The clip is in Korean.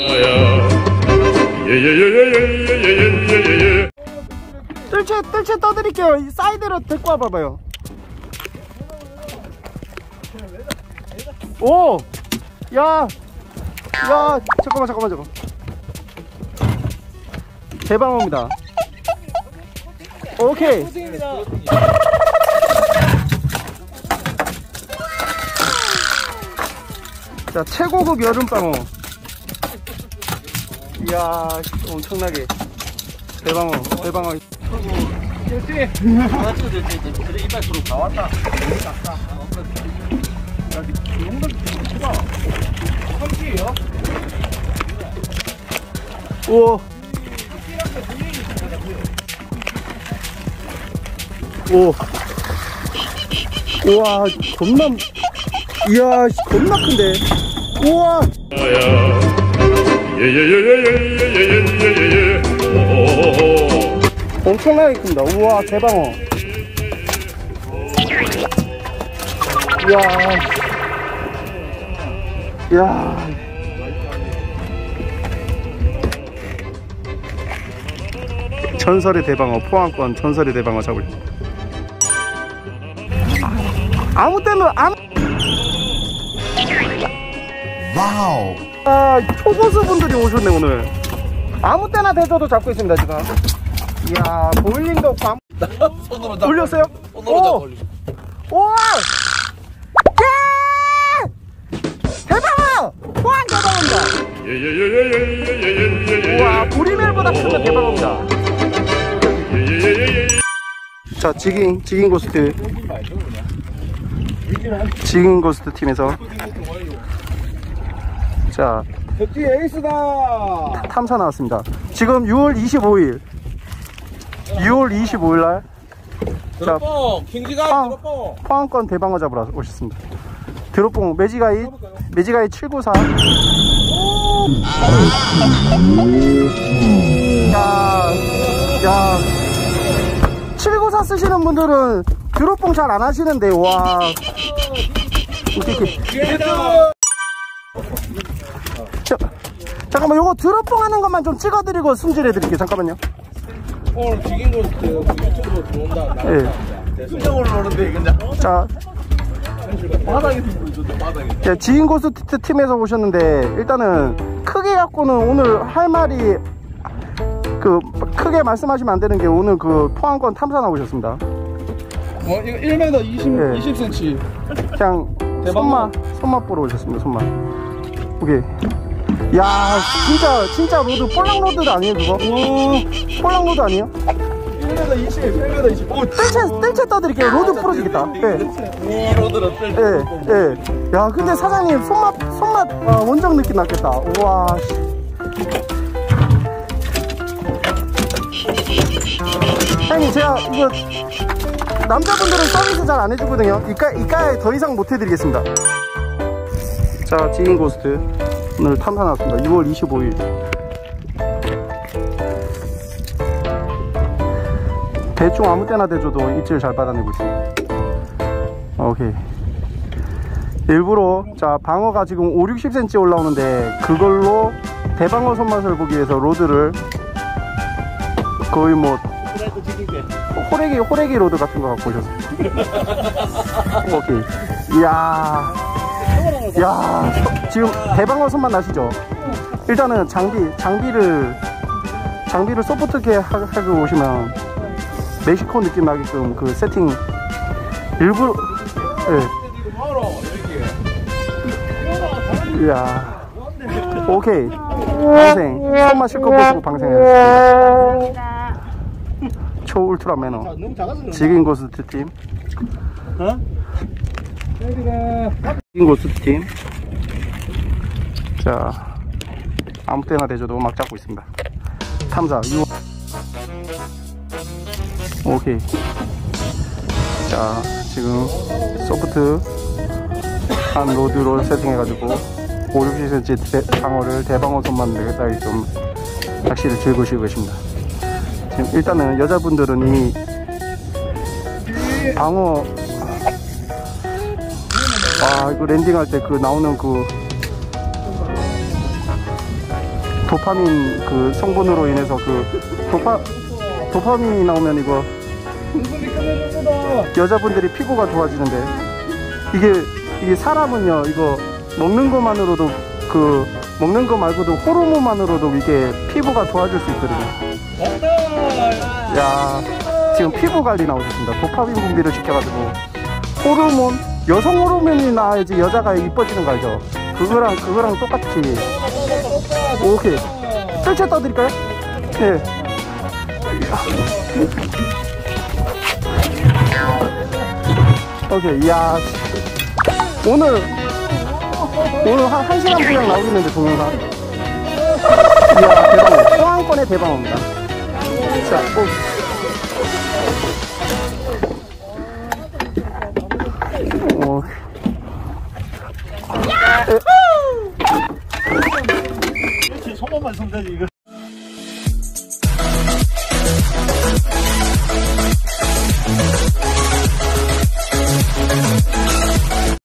뜰채 떠드릴게요. 이 사이드로 데리고 와봐봐요. 오! 야! 잠깐만. 대방어입니다. 오케이. 자, 최고급 여름방어. 이야, 엄청나게. 대방어. 그렇지. 그래, 이빨 들어 나왔다. 우와. 오. 우와, 이야, 겁나 큰데. 우와. 엄청나게 큽니다. 우와, 대방어. 이야. 전설의 대방어, 포항권 전설의 대방어 잡을. 아무 때나 와우. 초고수분들이 오셨네 오늘. 아무 때나 대줘도 잡고 있습니다 지금. 이야, 보일링도 없고 손으로 잡. 올렸어요? 손으로 잡 올리. 우와! 대방어! 포항 대방어입니다. 우와, 보리멜보다 크면 대방어입니다. 자, 지깅 고스트 팀에서 자, 백지 에이스다. 탐사 나왔습니다. 지금 6월 25일 날 드롭봉 킹지가 드롭봉 포항권 대방어 잡으러 오셨습니다. 드롭봉 매지가이 794. 야 794 쓰시는 분들은 드롭봉 잘 안 하시는데. 와. 잠깐만, 요거 드롭봉 하는 것만 좀 찍어드리고 숨질해 드릴게요. 잠깐만요. 오늘 지긴 거 유튜브로 들어온다. 예. 수정으로 오는데 그냥. 자, 바닥에서 보여줬다. 바닥에. 지인고스트 팀에서 오셨는데, 일단은 크게 갖고는 오늘 할 말이 크게 말씀하시면 안 되는 게, 오늘 포항권 탐사 나오셨습니다. 이거 1m 20cm. 그냥 손맛 보러 오셨습니다. 손맛. 오케이. 야, 진짜 로드 볼락로드 아니에요 그거? 볼락로드 아니에요? 1m 20. 오, 뜰채 떠드릴게요. 로드 부러지겠다. 오, 로드로 뜰. 야, 근데 사장님 손맛 원정 느낌 났겠다. 우와. 사장님, 제가 이거 남자분들은 서비스 잘 안 해주거든요. 이까에 더 이상 못 해드리겠습니다. 자, 지인 고스트 오늘 탐사 나왔습니다. 6월 25일. 대충 아무 때나 대줘도 입질 잘 받아내고 있습니다. 오케이. 일부러, 자, 방어가 지금 5-60cm 올라오는데, 그걸로 대방어 손맛을 보기 위해서 로드를 거의 뭐 호래기 로드 같은 거 갖고 오셨어요. 오케이. 이야, 지금 대방어 손맛 나시죠? 일단은 장비를 소프트하게 하고 오시면 멕시코 느낌 나게끔 그 세팅 일부러. 이야, 오케이. 방생 손맛 실컷 보시고 방생하셨습니다. 초 울트라 매너 지긴 고스트 팀. 지긴 고스트 팀. 자, 아무 때나 대줘도 막 잡고 있습니다. 탐사 6월. 오케이. 자, 지금 소프트 한 로드로 세팅해가지고 5-60cm 방어를 대방어 손만 내겠다 좀 낚시를 즐기시고 계십니다. 지금 일단은 여자분들은 이 방어, 이거 랜딩할 때 나오는 도파민 그 성분으로 인해서 그 도파민이 나오면 이거 충분히 끝내줍니다. 여자분들이 피부가 좋아지는데 이게 사람은요 이거 먹는 것만으로도 그 먹는 거 말고도 호르몬만으로도 이게 피부가 좋아질 수 있거든요. 왔다. 야 지금 피부 관리 나오셨습니다. 도파민 분비를 시켜가지고 호르몬 여성 호르몬이 나야지 여자가 이뻐지는 거 알죠? 그거랑 똑같이. 오케이 뜰채 떠드릴까요? 네. 오케이. 이야 오늘 한 1시간 분량 나오겠는데 동영상. 이야 대방어 포항권의 대방어입니다. 자 오. 제 손만 쓰면 되지 이거.